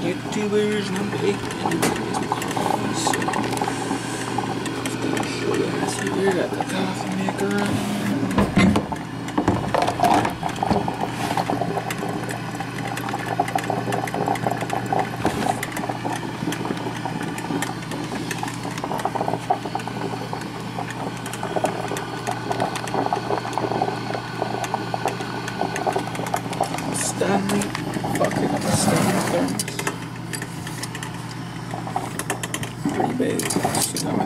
YouTubers and bacon. Show you how to do that. The coffee maker. Stanley, fucking up a Stanley thermos. Pretty big. So now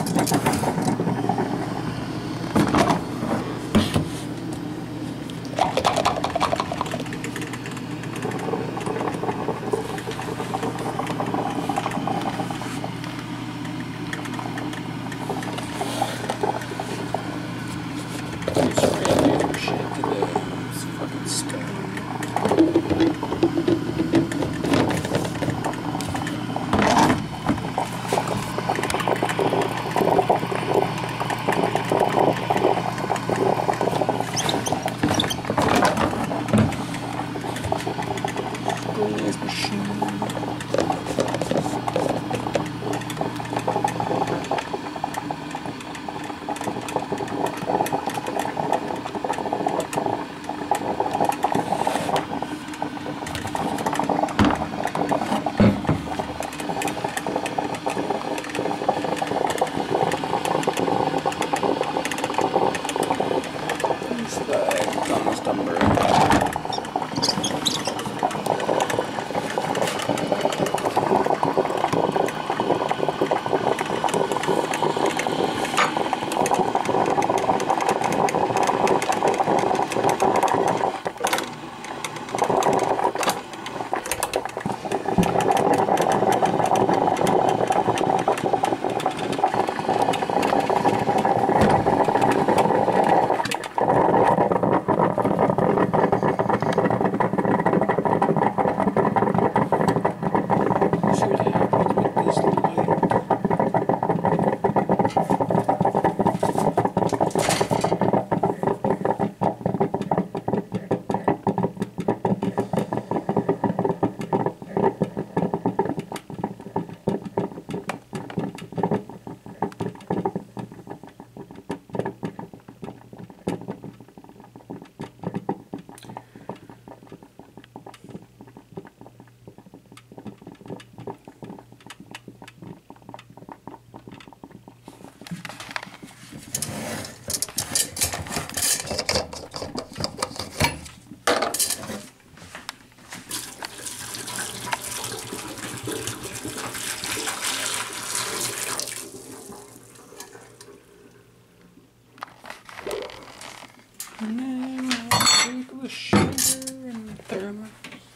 and then I'll take the sugar and thermos.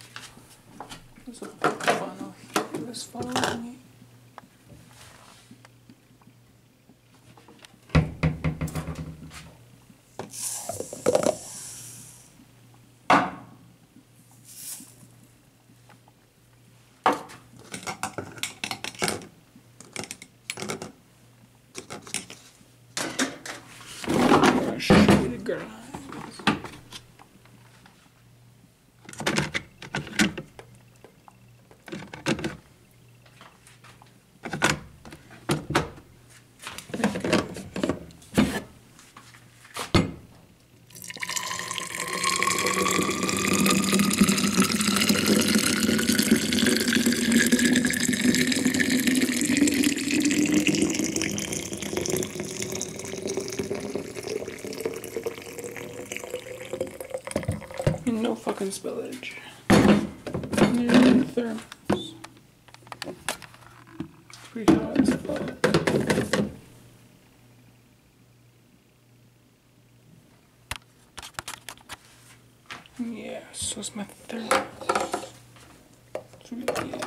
There's a big funnel here. This follows me. Grind. No fucking spillage. Near the thermos. Pretty hot as fuck. Yeah, so it's my thermos. It's really